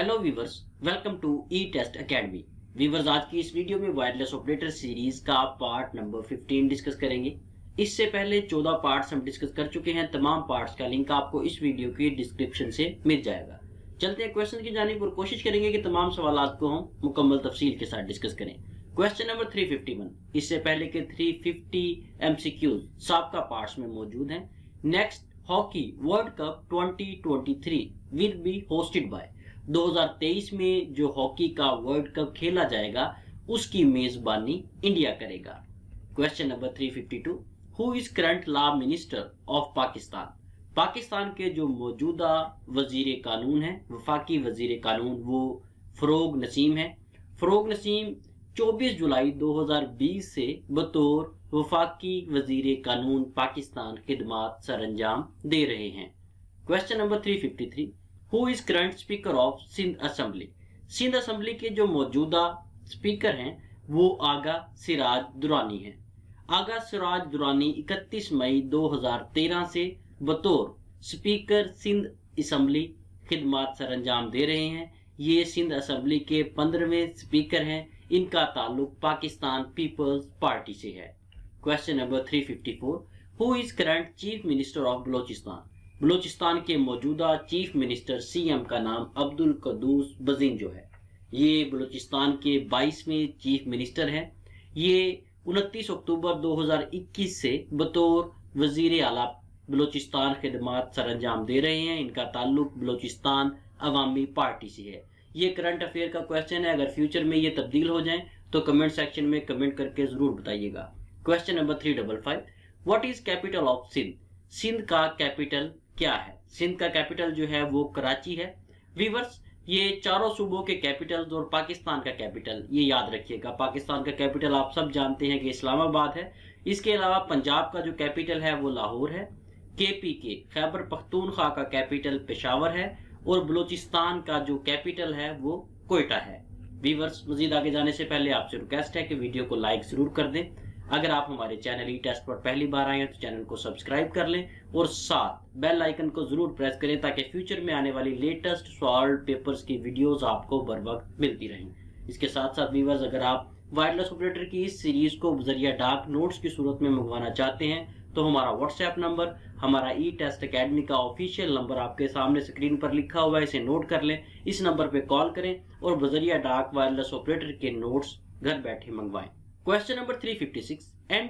Hello viewers, welcome to E test academy. Viewers, आज की इस वीडियो में वायरलेस ऑपरेटर सीरीज का पार्ट नंबर 15 डिस्कस करेंगे। इससे पहले 14 पार्ट्स हम डिस्कस कर चुके हैं। तमाम पार्ट्स का लिंक आपको इस वीडियो की डिस्क्रिप्शन से मिल जाएगा। चलते हैं क्वेश्चन की जानिब और कोशिश करेंगे कि तमाम सवालात को हम मुकम्मल तफसील के साथ डिस्कस करें। क्वेश्चन नंबर 351, इससे पहले के 350 MCQs साबका पार्ट्स में मौजूद हैं। Next hockey world cup 2023 will be hosted by. 2023 में जो हॉकी का वर्ल्ड कप खेला जाएगा उसकी मेजबानी इंडिया करेगा। Question number 352, who is current law minister of Pakistan. Pakistan के जो मौजूदा वजीर कानून है, वफाकी वजीर कानून, वो फरोग नसीम है। फरोग नसीम 24 जुलाई 2020 से बतौर वफाकी वजीर कानून पाकिस्तान खिदमात सरअंजाम दे रहे हैं। Question number 353, who is current speaker of Sindh assembly. Sindh assembly के जो मौजूदा स्पीकर हैं वो आगा सिराज दुरानी हैं। आगा सिराज दुरानी 31 मई 2013 से बतौर स्पीकर सिंध असेंबली खिदमात सरअंजाम दे रहे हैं। ये सिंध असेंबली के 15वें स्पीकर हैं। इनका ताल्लुक पाकिस्तान पीपल्स पार्टी से है। Question number 354, who is current chief minister of Balochistan. Balochistan के मौजूदा चीफ मिनिस्टर CM का नाम अब्दुल कद्दूस बजीनजो है। ये बलोचिस्तान के 22वें चीफ मिनिस्टर हैं। ये 29 अक्टूबर 2021 से बतौर वजीर आला बलोचिस्तान खिदमात सरअंजाम दे रहे हैं। इनका ताल्लुक बलोचिस्तान अवामी पार्टी से है। ये करंट अफेयर का क्वेश्चन है। अगर फ्यूचर में ये तब्दील हो जाए तो कमेंट सेक्शन में कमेंट करके जरूर बताइएगा। Question number 355, what is capital of Sindh. Sindh का कैपिटल क्या है। सिंध का कैपिटल जो है वो कराची है। वीवर्स, ये चारों सूबों के कैपिटल्स और पाकिस्तान का कैपिटल ये याद रखिएगा। पाकिस्तान का कैपिटल आप सब जानते हैं कि इस्लामाबाद है। इसके अलावा पंजाब का जो कैपिटल है वो लाहौर है। KPK खैबर पख्तूनख्वा का कैपिटल पेशावर है और बलूचिस्तान का जो कैपिटल है वो कोयटा है। वीवर्स, मजीद आगे जाने से पहले आपसे रिक्वेस्ट है कि वीडियो को लाइक जरूर कर दें। अगर आप हमारे चैनल ई टेस्ट पर पहली बार आए हैं तो चैनल को सब्सक्राइब कर लें और साथ बेल आइकन को जरूर प्रेस करें ताकि फ्यूचर में आने वाली लेटेस्ट सॉल्व पेपर्स की वीडियोस आपको बर वक्त मिलती रहें। इसके साथ साथ वीवर्स, अगर आप वायरलेस ऑपरेटर की इस सीरीज को बजरिया डाक नोट्स की सूरत में मंगवाना चाहते हैं तो हमारा व्हाट्सएप नंबर, हमारा ई टेस्ट अकेडमी का ऑफिशियल नंबर आपके सामने स्क्रीन पर लिखा हुआ है, इसे नोट कर लें। इस नंबर पे कॉल करें और बजरिया डाक वायरलेस ऑपरेटर के नोट्स घर बैठे मंगवाएं। Question number 356,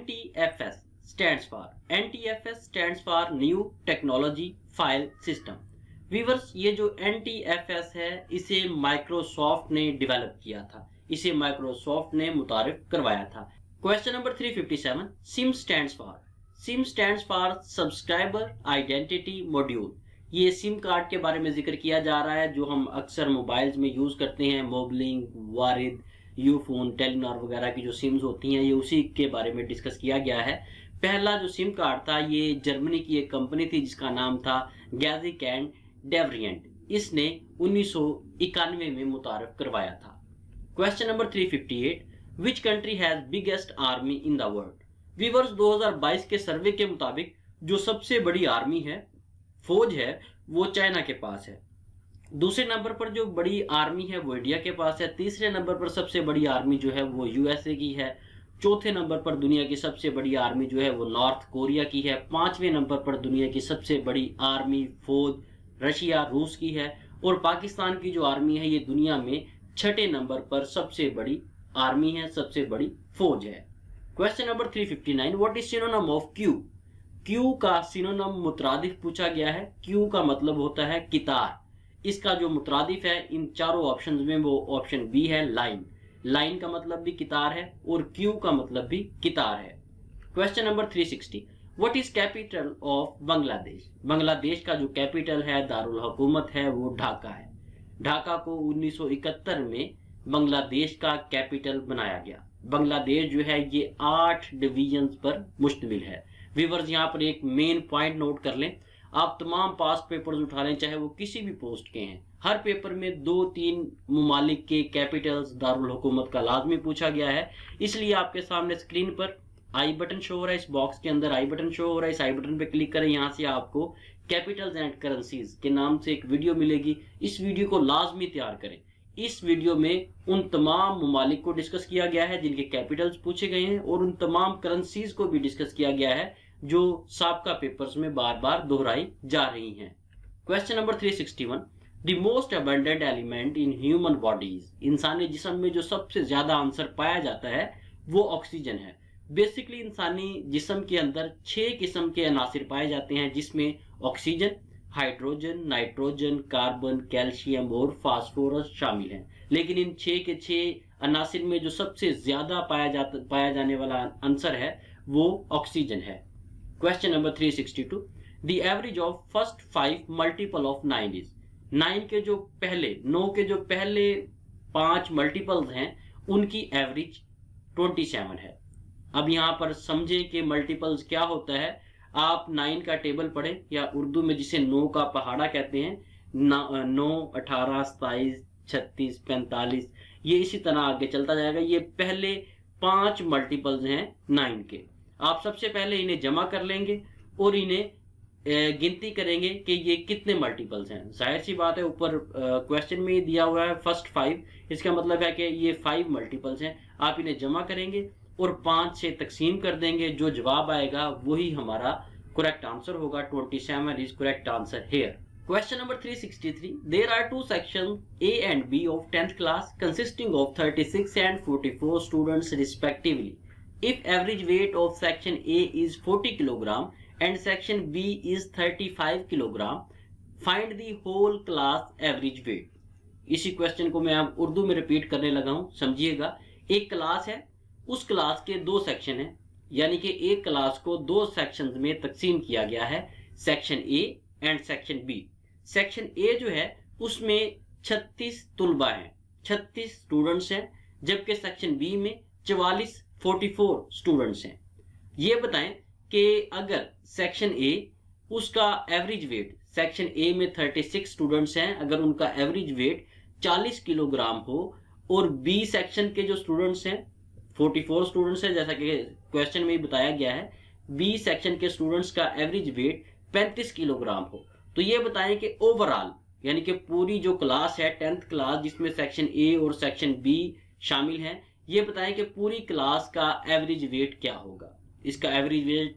NTFS stands for। NTFS stands for new technology file system. Viewers, ये जो NTFS है इसे माइक्रोसॉफ्ट ने डेवलप किया था। इसे माइक्रोसॉफ्ट ने मुतारिफ करवाया था। Question number 357, SIM stands for। SIM stands for subscriber identity module. ये सिम कार्ड के बारे में जिक्र किया जा रहा है जो हम अक्सर मोबाइल्स में यूज करते हैं। मोबलिंग, वारिद, यूफोन, टेलीनॉर वगैरह की जो सिम्स होती हैं ये उसी के बारे में डिस्कस किया गया है। पहला जो सिम कार्ड था ये जर्मनी की एक कंपनी थी जिसका नाम था गैजिक एंड डेवरिएंट। इसने 1991 में मुतारफ करवाया था। Question number 358, which country has biggest army in the world. Viewers, 2022 के सर्वे के मुताबिक जो सबसे बड़ी आर्मी है, फौज है, वो चाइना के पास है। दूसरे नंबर पर जो बड़ी आर्मी है वो इंडिया के पास है। तीसरे नंबर पर सबसे बड़ी आर्मी जो है वो USA की है। चौथे नंबर पर दुनिया की सबसे बड़ी आर्मी जो है वो नॉर्थ कोरिया की है। 5वें नंबर पर दुनिया की सबसे बड़ी आर्मी फौज रशिया, रूस की है। और पाकिस्तान की जो आर्मी है ये दुनिया में 6ठे नंबर पर सबसे बड़ी आर्मी है, सबसे बड़ी फौज है। Question number 359, what is synonym of queue. Queue का सिनोनिम मुतरादिफ पूछा गया है। क्यू का मतलब होता है कितार। इसका जो मुतरादिफ है इन चारों ऑप्शंस में वो ऑप्शन बी है, लाइन। लाइन का मतलब भी कितार है और क्यू का मतलब भी कितार है। Question number 360, what is capital of Bangladesh. Bangladesh का जो कैपिटल है, दारुल हुकूमत है, वो ढाका है। ढाका को 1971 में बांग्लादेश का कैपिटल बनाया गया। बांग्लादेश जो है ये 8 डिवीजन पर मुश्तमिल है। व्यूअर्स, यहाँ पर एक मेन पॉइंट नोट कर लें। आप तमाम पास्ट पेपर्स उठा लें, चाहे वो किसी भी पोस्ट के हैं, हर पेपर में 2-3 मुमालिक के कैपिटल्स दारुल हुकूमत का लाजमी पूछा गया है। इसलिए आपके सामने स्क्रीन पर आई बटन शो हो रहा है। इस बॉक्स के अंदर आई बटन शो हो रहा है। इस आई बटन पे क्लिक करें। यहाँ से आपको कैपिटल्स एंड करेंसीज के नाम से एक वीडियो मिलेगी। इस वीडियो को लाजमी तैयार करें। इस वीडियो में उन तमाम ममालिक को डिस्कस किया गया है जिनके कैपिटल्स पूछे गए हैं और उन तमाम करेंसीज को भी डिस्कस किया गया है जो साबका पेपर्स में बार बार दोहराई जा रही हैं। Question number 361, the most abundant element in human bodies, इंसानी जिस्म में जो सबसे ज्यादा आंसर पाया जाता है वो ऑक्सीजन है। बेसिकली इंसानी जिस्म के अंदर 6 किस्म के अनासिर पाए जाते हैं जिसमें oxygen, hydrogen, nitrogen, carbon, calcium और फास्फोरस शामिल हैं। लेकिन इन 6 के 6 अनासिर में जो सबसे ज्यादा पाया जाने वाला आंसर है वो ऑक्सीजन है। Question number 362, the average of first 5 multiple of 9 is, 9 के जो पहले 5 मल्टीपल्स हैं उनकी एवरेज 27 है। अब यहाँ पर समझें कि मल्टीपल्स क्या होता है। आप 9 का टेबल पढ़ें या उर्दू में जिसे 9 का पहाड़ा कहते हैं, 9, 18, 27, 36, 45, ये इसी तरह आगे चलता जाएगा। ये पहले 5 मल्टीपल्स हैं 9 के। आप सबसे पहले इन्हें जमा कर लेंगे और इन्हें गिनती करेंगे कि ये कितने मल्टीपल्स हैं। जाहिर सी बात है, ऊपर क्वेश्चन में ही दिया हुआ है फर्स्ट 5, इसका मतलब है कि ये 5 मल्टीपल्स हैं। आप इन्हें जमा करेंगे और 5 से तकसीम कर देंगे। जो जवाब आएगा वही हमारा करेक्ट आंसर होगा। 27 is correct answer here. Question number 363, there are 2 sections A and B of 10th class consisting of 36 and 44 students respectively. If average weight of section A is 40 kg and section B is 35 kg, find the whole class average weight. इसी question को मैं अब उर्दू में repeat करने लगा हूं, समझिएगा। एक क्लास है, उस क्लास के 2 सेक्शन हैं, यानी कि एक क्लास को 2 सेक्शंस में तकसीम किया गया है, section A and section B. Section A जो है उसमें 36 तुलबा हैं, 36 स्टूडेंट्स हैं, जबकि सेक्शन बी में 44 स्टूडेंट्स हैं। ये बताएं कि अगर सेक्शन ए उसका एवरेज वेट, सेक्शन ए में 36 स्टूडेंट्स हैं, अगर उनका एवरेज वेट 40 किलोग्राम हो और बी सेक्शन के जो स्टूडेंट्स हैं 44 स्टूडेंट्स हैं, जैसा कि क्वेश्चन में ही बताया गया है, बी सेक्शन के स्टूडेंट्स का एवरेज वेट 35 किलोग्राम हो, तो ये बताएं कि ओवरऑल यानी कि पूरी जो क्लास है 10th क्लास जिसमें सेक्शन ए और सेक्शन बी शामिल हैं, ये बताएं कि पूरी क्लास का एवरेज वेट क्या होगा। इसका एवरेज वेट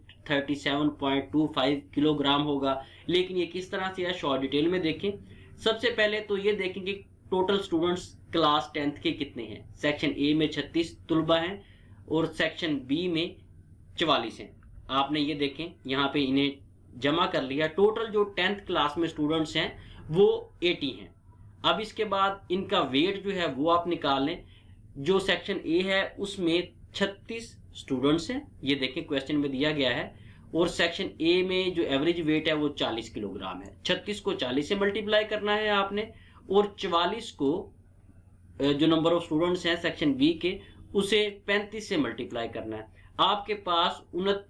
37.25 किलोग्राम होगा। लेकिन ये किस तरह से है, शॉर्ट डिटेल में देखें। सबसे पहले तो ये देखें कि टोटल स्टूडेंट्स क्लास 10th के कितने हैं। सेक्शन ए में 36 तुलबा हैं और सेक्शन बी में 44 हैं। आपने ये देखें यहाँ पे इन्हें जमा कर लिया। टोटल जो 10th क्लास में स्टूडेंट्स हैं वो 80 हैं। अब इसके बाद इनका वेट जो है वो आप निकाल लें। जो सेक्शन ए है उसमें 36 स्टूडेंट्स हैं, ये देखें क्वेश्चन में दिया गया है, और सेक्शन ए में जो एवरेज वेट है वो 40 किलोग्राम है। 36 को 40 से मल्टीप्लाई करना है आपने, और 44 को जो नंबर ऑफ स्टूडेंट्स हैं सेक्शन बी के उसे 35 से मल्टीप्लाई करना है। आपके पास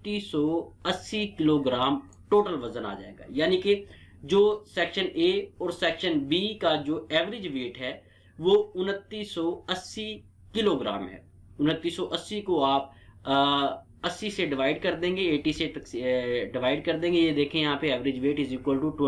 2980 किलोग्राम टोटल वजन आ जाएगा। यानी कि जो सेक्शन ए और सेक्शन बी का जो एवरेज वेट है वो 2980 किलोग्राम है। 2980 को आप 80 से डिवाइड कर देंगे, 80 से डिवाइड कर देंगे। ये देखें यहाँ पे average weight is equal to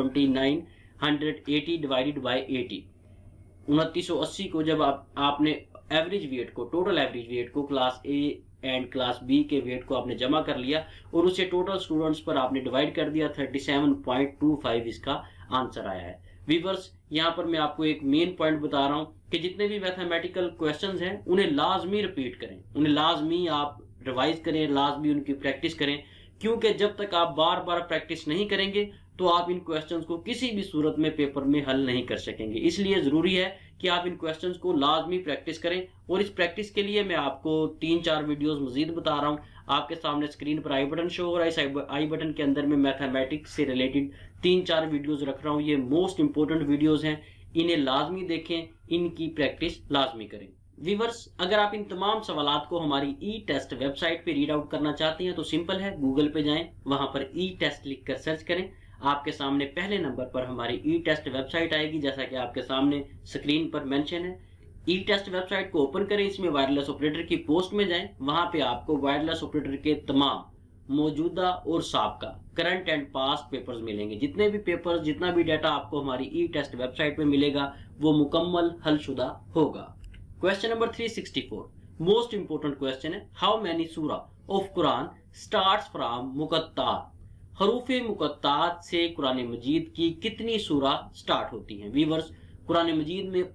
2980 divided by 80। 2980 को जब आपने एवरेज वेट को, टोटल एवरेज वेट को class A and class B के वेट को आपने जमा कर लिया और उसे टोटल स्टूडेंट्स पर आपने डिवाइड कर दिया, 37.25 इसका आंसर आया है। व्यूअर्स, यहाँ पर मैं आपको एक मेन पॉइंट बता रहा हूँ कि जितने भी मैथमेटिकल क्वेश्चंस हैं उन्हें लाजमी रिपीट करें, उन्हें लाजमी आप रिवाइज करें, लाजमी उनकी प्रैक्टिस करें, क्योंकि जब तक आप बार बार प्रैक्टिस नहीं करेंगे तो आप इन क्वेश्चंस को किसी भी सूरत में पेपर में हल नहीं कर सकेंगे। इसलिए जरूरी है कि आप इन क्वेश्चंस को लाजमी प्रैक्टिस करें। और इस प्रैक्टिस के लिए मैं आपको 3-4 वीडियोस मजीद बता रहा हूं। आपके सामने स्क्रीन पर आई बटन शो हो रहा है, इस आई बटन के अंदर मैं मैथमेटिक्स से रिलेटेड 3-4 वीडियोस रख रहा हूं। ये मोस्ट इंपोर्टेंट वीडियोस हैं, इन्हें लाजमी देखें, इनकी प्रैक्टिस लाजमी करें। व्यूअर्स, अगर आप इन तमाम सवालात को हमारी ई टेस्ट वेबसाइट पे रीड आउट करना चाहते हैं तो सिंपल है, गूगल पे जाएं, वहां पर ई टेस्ट लिखकर सर्च करें। आपके सामने पहले नंबर पर हमारी ई टेस्ट वेबसाइट आएगी, जैसा कि आपके सामने स्क्रीन पर मेंशन है। ई टेस्ट वेबसाइट को ओपन करें, इसमें वायरलेस ऑपरेटर की पोस्ट में जाएं, वहां पे आपको वायरलेस ऑपरेटर के तमाम मौजूदा और साबका करंट एंड पास्ट पेपर्स मिलेंगे। जितने भी पेपर्स, जितना भी डाटा आपको हमारी ई टेस्ट वेबसाइट पे मिलेगा वो मुकम्मल हलशुदा होगा। Question number 364 most important question है, how many surah of Quran starts from मुकत्तात। हरूफ मुकत्तात से कुरान मजीद की कितनी सूरा स्टार्ट होती हैं? वीवर्स, कुरान मजीद में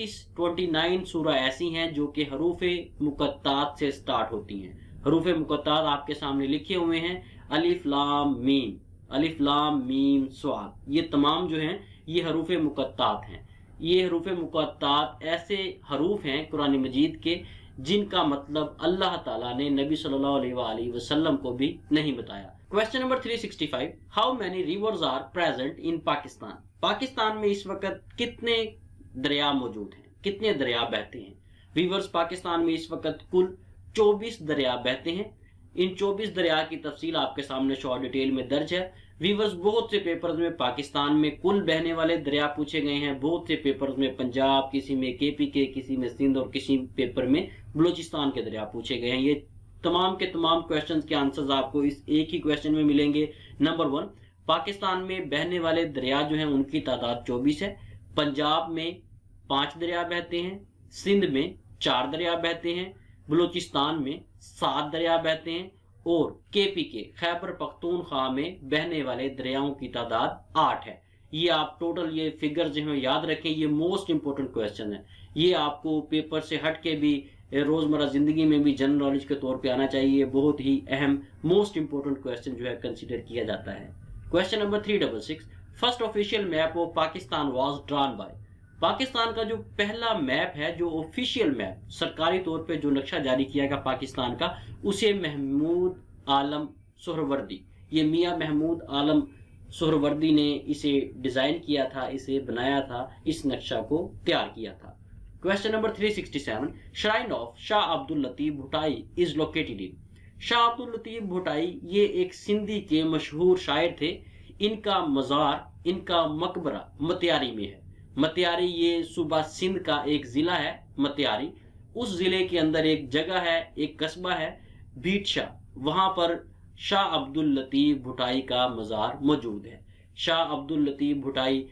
29 सूरा ऐसी हैं जो कि हरूफ मुकत्तात से स्टार्ट होती हैं। हरूफ मुकत्तात आपके सामने लिखे हुए हैं, अलिफ लाम मीम, अलिफ लाम मीम स्वाद, ये तमाम जो हैं ये हरूफ मुकत्तात हैं। ये हरूफ मुकत्तात ऐसे हरूफ हैं कुरान मजीद के जिनका मतलब अल्लाह ताला ने नबी सल्लल्लाहु अलैहि वसल्लम को भी नहीं बताया। Question number 365 how many rivers are present in Pakistan. Pakistan में इस वक्त कितने दरिया मौजूद हैं, कितने दरिया बहते हैं? वीवर्स, पाकिस्तान में इस वक्त कुल 24 दरिया बहते हैं। इन 24 दरिया की तफसील आपके सामने शॉर्ट डिटेल में दर्ज है। वीवर्स, बहुत से पेपर्स में पाकिस्तान में कुल बहने वाले दरिया पूछे गए हैं, बहुत से पेपर्स में पंजाब, किसी में KPK, किसी में सिंध और किसी पेपर में बलूचिस्तान के दरिया पूछे गए हैं। ये तमाम के तमाम क्वेश्चंस के आंसर्स आपको इस एक ही क्वेश्चन में मिलेंगे। नंबर 1, पाकिस्तान में बहने वाले दरिया जो हैं उनकी तादाद 24 है। पंजाब में 5 दरिया बहते हैं, सिंध में 4 दरिया बहते हैं, बलूचिस्तान में 7 दरिया बहते हैं और KPK खैबर पख्तूनख्वा में बहने वाले दरियाओं की तादाद 8 है। ये आप टोटल ये फिगर जो है याद रखें, ये मोस्ट इंपोर्टेंट क्वेश्चन है। ये आपको पेपर से हट के भी रोजमर्रा जिंदगी में भी जनरल नॉलेज के तौर पे आना चाहिए। बहुत ही अहम मोस्ट इंपोर्टेंट क्वेश्चन जो है कंसीडर किया जाता है। Question number 366 first official map of Pakistan was drawn by. Pakistan का जो पहला मैप है, जो ऑफिशियल मैप सरकारी तौर पे जो नक्शा जारी किया गया पाकिस्तान का, उसे महमूद आलम सोहरवर्दी, ये मियां महमूद आलम सोहरवर्दी ने इसे डिजाइन किया था, इसे बनाया था, इस नक्शा को तैयार किया था। Question number 367 shrine of Shah Abdul Latif Bhittai is located in. Shah Abdul Latif Bhittai ये एक सिंधी के मशहूर शायर थे। इनका मजार, इनका मकबरा मतियारी में है। मतियारी ये सूबा सिंध का एक जिला है मतियारी। उस जिले के अंदर एक जगह है, एक कस्बा है भीटशा, वहां पर शाह अब्दुल लतीफ भुटाई का मजार मौजूद है। शाह अब्दुल लतीफ भुटाई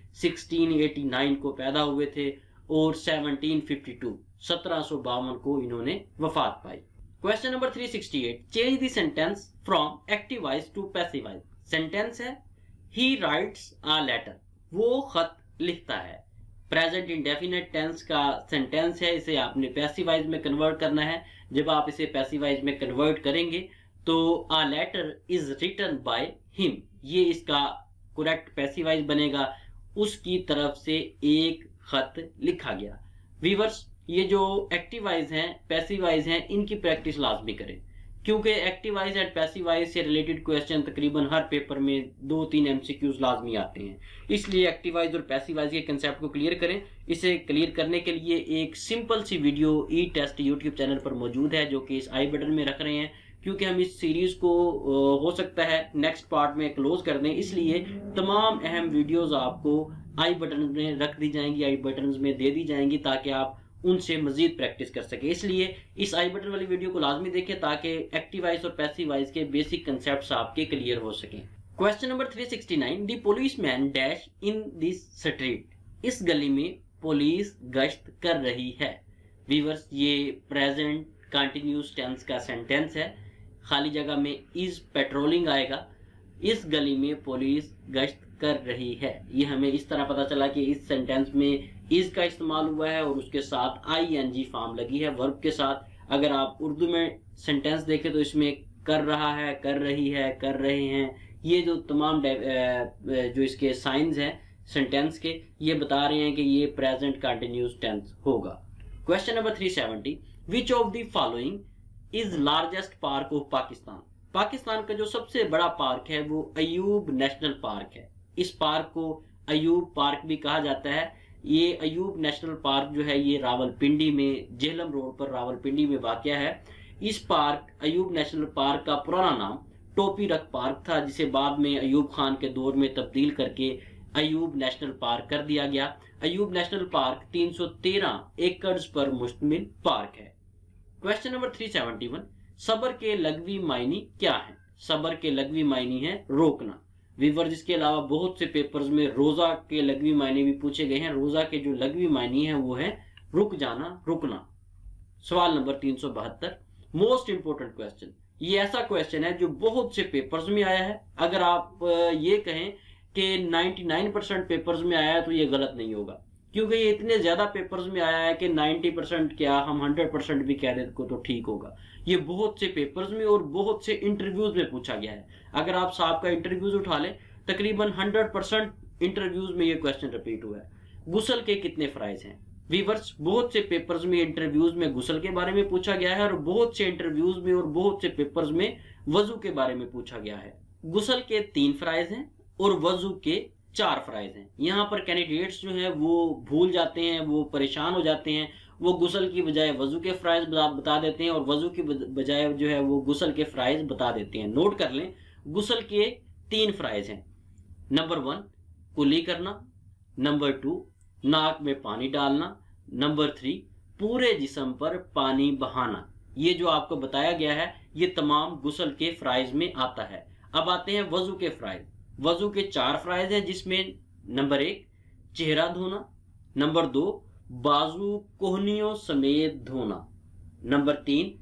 1689 को पैदा हुए थे और 1752 को इन्होंने वफात पाई। Question number 368 change the sentence from active voice to passive voice. Sentence है ही राइट्स अ लेटर, वो खत लिखता है। प्रेजेंट इंडेफिनिट टेंस का सेंटेंस है, इसे आपने पैसिवाइज में कन्वर्ट करना है। जब आप इसे पैसिवाइज में कन्वर्ट करेंगे तो a letter is written by him, ये इसका करेक्ट पैसिवाइज बनेगा, उसकी तरफ से एक खत लिखा गया। वीवर्स, ये जो एक्टिवाइज हैं, पैसिवाइज हैं, इनकी प्रैक्टिस लाजमी करें, क्योंकि एक्टिवाइज एंड पैसिवाइज से रिलेटेड क्वेश्चन तकरीबन हर पेपर में 2-3 MCQs लाजमी आते हैं। इसलिए एक्टिवाइज और पैसिवाइज के कंसेप्ट को क्लियर करें। इसे क्लियर करने के लिए एक सिंपल सी video E test YouTube channel पर मौजूद है, जो कि इस आई बटन में रख रहे हैं, क्योंकि हम इस सीरीज को हो सकता है नेक्स्ट पार्ट में क्लोज कर दें। इसलिए तमाम अहम वीडियोज आपको आई बटन में रख दी जाएंगी, आई बटन में दे दी जाएंगी, ताकि आप उनसे मजीद प्रैक्टिस कर सके। इसलिए इस आई बटन वाली वीडियो को लाजमी देखें ताकि एक्टिवाइज और पैसिवाइज के बेसिक कंसेप्ट्स आपके क्लियर हो सकें। Question number 369 the policeman dash in this street. इस गली में पुलिस गश्त कर रही है। वीवर्स, ये प्रेजेंट कंटिन्यूस टेंस का सेंटेंस है, खाली जगह में इज पेट्रोलिंग आएगा। इस गली में पुलिस गश्त कर रही है, ये हमें इस तरह पता चला कि इस सेंटेंस में इज का इस्तेमाल हुआ है और उसके साथ ING फॉर्म लगी है वर्ब के साथ। अगर आप उर्दू में सेंटेंस देखें तो इसमें कर रहा है, कर रही है, कर रहे हैं, ये जो तमाम जो इसके साइंस हैं सेंटेंस के, ये बता रहे हैं कि ये प्रेजेंट कंटिन्यूस टेंस होगा। Question number 370 which of the following is largest park of Pakistan. Pakistan का जो सबसे बड़ा पार्क है वो अयूब नेशनल पार्क है। इस पार्क को अयूब पार्क भी कहा जाता है। ये अयूब नेशनल पार्क जो है ये रावलपिंडी में, जेहलम रोड पर रावलपिंडी में वाक़या है। इस पार्क अयूब नेशनल पार्क का पुराना नाम टोपी रख पार्क था, जिसे बाद में अयूब खान के दौर में तब्दील करके अयूब नेशनल पार्क कर दिया गया। अयूब नेशनल पार्क 313 एकड़ पर मुश्तमिल पार्क है। क्वेश्चन नंबर 371 सबर के लघवी मायनी क्या है। सबर के लघवी मायने हैं रोकना। वीवर जिसके अलावा बहुत से पेपर्स में रोजा के लघवी मायने भी पूछे गए हैं। रोजा के जो लघवी मायने हैं वो है रुक जाना, रुकना। सवाल नंबर 372, मोस्ट इंपोर्टेंट क्वेश्चन। ये ऐसा क्वेश्चन है जो बहुत से पेपर्स में आया है। अगर आप ये कहें कि 99% पेपर्स में आया है तो ये गलत नहीं होगा, क्योंकि ये इतने ज्यादा पेपर्स में आया है कि 90% क्या हम 100% भी कह दें तो ठीक होगा। ये बहुत से पेपर्स में और बहुत से इंटरव्यूज में पूछा गया है। अगर आप साहब का इंटरव्यूज उठा लें, तकरीबन 100% इंटरव्यूज में ये क्वेश्चन रिपीट हुआ है। गुस्ल के कितने फराइज हैं? वीवर्स, बहुत से पेपर्स में इंटरव्यूज में गुस्ल के बारे में पूछा गया है और बहुत से इंटरव्यूज में और बहुत से पेपर्स में वजू के बारे में पूछा गया है। गुस्ल के 3 फराइज हैं और वजू के 4 फराइज हैं। यहाँ पर कैंडिडेट्स जो है वो भूल जाते हैं, वो परेशान हो जाते हैं। वो गुस्ल की बजाय वजू के फराइज बता देते हैं और वजू की बजाय जो है वो गुस्ल के फराइज बता देते हैं। नोट कर लें, गुस्ल के 3 फराइज हैं। नंबर 1 कुली करना, नंबर 2 नाक में पानी डालना, नंबर 3 पूरे जिस्म पर पानी बहाना। ये जो आपको बताया गया है ये तमाम गुस्ल के फराइज में आता है। अब आते हैं वजू के फराइज। वजू के 4 फराइज हैं, जिसमें नंबर 1 चेहरा धोना, नंबर 2 बाजू कोहनियों समेत धोना, नंबर 3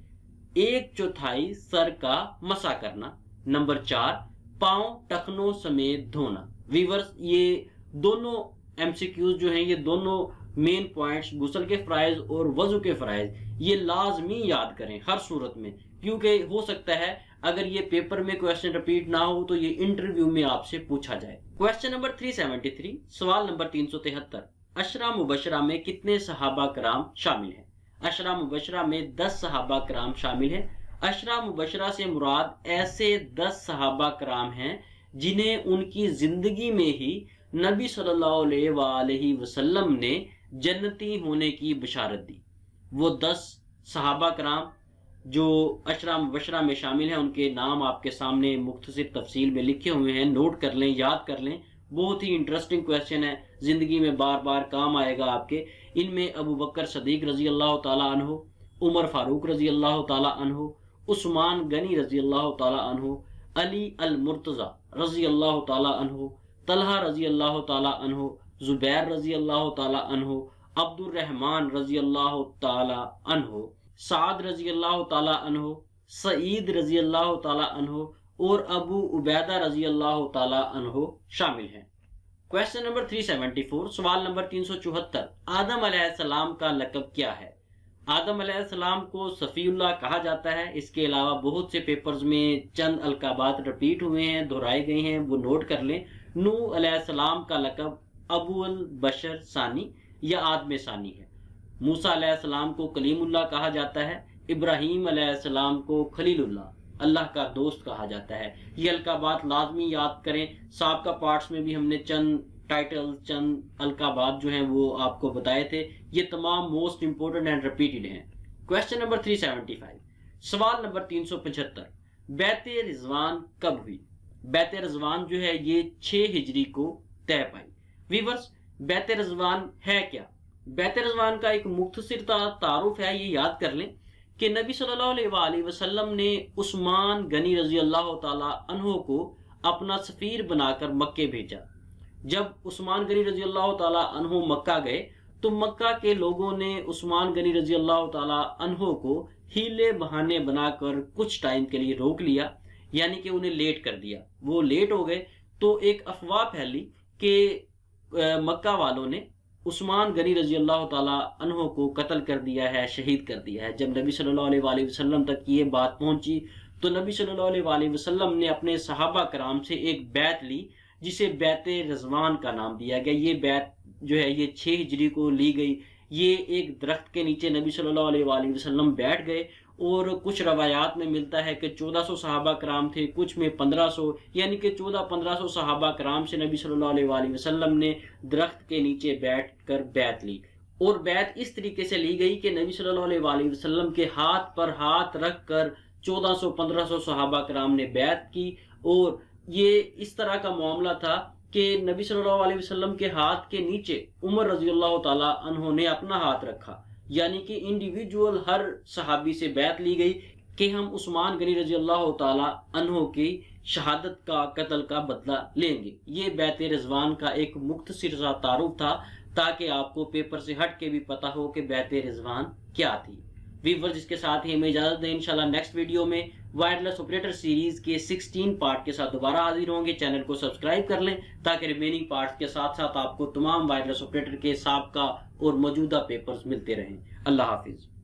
1/4 सर का मसा करना, नंबर 4 पांव टखनों समेत धोना। वीवर्स, ये दोनों एमसीक्यूज जो हैं, ये दोनों मेन पॉइंट्स गुस्ल के फराइज और वजू के फराइज, ये लाजमी याद करें हर सूरत में, क्योंकि हो सकता है अगर ये पेपर में क्वेश्चन रिपीट ना हो तो ये इंटरव्यू में आपसे पूछा जाए। क्वेश्चन नंबर 373, सवाल नंबर 373, अशरा मुबशरा में कितने सहाबा कराम शामिल हैं? अशरा मुबशरा में 10 सहाबा कराम शामिल हैं। अशरा मुबशरा से मुराद ऐसे 10 सहाबा कराम हैं जिन्हें उनकी जिंदगी में ही नबी सल्लल्लाहु अलैहि वसल्लम ने जन्नती होने की बशारत दी। वो 10 सहाबा कराम जो अशरा मुबशरा में शामिल हैं, उनके नाम आपके सामने मुख्तसर तफसील में लिखे हुए हैं। नोट कर लें, याद कर लें। बहुत ही इंटरेस्टिंग क्वेश्चन है, जिंदगी में बार बार काम आएगा आपके। इनमें अबू बकर सदीक रजी अल्लाह ताला अन्हु, उमर फारूक रजी अल्लाह ताला अन्हु, उस्मान गनी रजी अल्लाह ताला अन्हु, अली अल मुर्तजा रजी अल्लाह ताला अन्हु, तलहा रजी अल्लाह ताला अन्हु, जुबैर रजी अल्लाह ताला अन्हु, अब्दुर रहमान रजी अल्लाह ताला अन्हु, साद रजी अल्लाह ताला अन्हु, सईद रजी अल्लाह ताला अन्हु और अबू उबैदा रजी अल्लाह ताला अन्हु शामिल हैं। क्वेश्चन नंबर 374, सवाल नंबर 374, आदम अलैहिस्सलाम का लक़ब क्या है? आदम अलैहिस्सलाम को सफ़ीउल्लाह कहा जाता है। इसके अलावा बहुत से पेपर्स में चंद अलकाबात रिपीट हुए हैं, दोहराए गए हैं, वो नोट कर लें। नूह अलैहिस्सलाम का लक़ब अबुल बशर सानी या आदम सानी है। मूसा अलैहिस्सलाम को कलीमुल्लाह कहा जाता है। इब्राहीम अलैहिस्सलाम को खलीलुल्लाह, अल्लाह का दोस्त कहा जाता है। ये अलकाबात लाजमी याद करें। साबका पार्ट्स में भी हमने चंद टाइटल, चंद अलकाबात जो हैं वो आपको बताए थे। ये तमाम मोस्ट इंपोर्टेंट एंड रिपीटेड हैं। क्वेश्चन नंबर 375, सवाल नंबर 375, बैत रिजवान कब हुई? बैत रिजवान जो है ये 6 हिजरी को तय पाई। वीवर्स, बैत रिजवान है क्या? बैत रिजवान का एक मुख्तसर तारुफ है, ये याद कर लें कि नबी सल्लल्लाहु अलैहि वसल्लम ने उस्मान गनी रजी अल्लाह ताला अन्हु को अपना सफीर बनाकर मक्के भेजा। जब उस्मान गनी रजी अल्लाह ताला अन्हु मक्का गए तो मक्का के लोगों ने उस्मान गनी रजी अल्लाह ताला अन्हु को हीले बहाने बनाकर कुछ टाइम के लिए रोक लिया, यानी कि उन्हें लेट कर दिया। वो लेट हो गए तो एक अफवाह फैली कि मक्का वालों ने उस्मान गनी रजी अल्लाह ताला अन्हु को कत्ल कर दिया है, शहीद कर दिया है। जब नबी सल्लल्लाहु अलैहि वसल्लम तक ये बात पहुंची तो नबी सल्लल्लाहु अलैहि वसल्लम ने अपने सहाबा कराम से एक बैत ली, जिसे बैत रिजवान का नाम दिया गया। ये बैत जो है ये 6 हिजरी को ली गई। ये एक दरख्त के नीचे नबी सल्लल्लाहु अलैहि वसल्लम बैठ गए और कुछ रवायात में मिलता है कि 1400 सहाबा कराम थे, कुछ में 1500, यानी कि 1400-1500 सहाबा कराम से नबी सल्लल्लाहु अलैहि वसल्लम ने दरख्त के नीचे बैठकर बैत ली। और बैत इस तरीके से ली गई कि नबी सल्लल्लाहु अलैहि वसल्लम के हाथ पर हाथ रखकर 1400-1500 सहाबा कराम ने बैत की। और ये इस तरह का मामला था कि नबी सल्लल्लाहु अलैहि वसल्लम के हाथ के नीचे उमर रजी अल्लाह ताला अन्हु ने अपना हाथ रखा, यानी कि इंडिविजुअल हर सहाबी से बैत ली गई कि हम उस्मान गनी रजी अल्लाह ताला अन्हो की शहादत का कत्ल का बदला लेंगे। ये बैत रिजवान का एक मुख्तसर सा तारुफ था ताकि आपको पेपर से हट के भी पता हो कि बैत रिजवान क्या थी। व्यूअर्स, इसके साथ ही हमें इजाजत दें। इंशाल्लाह नेक्स्ट वीडियो में वायरलेस ऑपरेटर सीरीज के 16 पार्ट के साथ दोबारा हाजिर होंगे। चैनल को सब्सक्राइब कर लें ताकि रिमेनिंग पार्ट्स के साथ साथ आपको तमाम वायरलेस ऑपरेटर के साबका और मौजूदा पेपर्स मिलते रहें। अल्लाह हाफिज।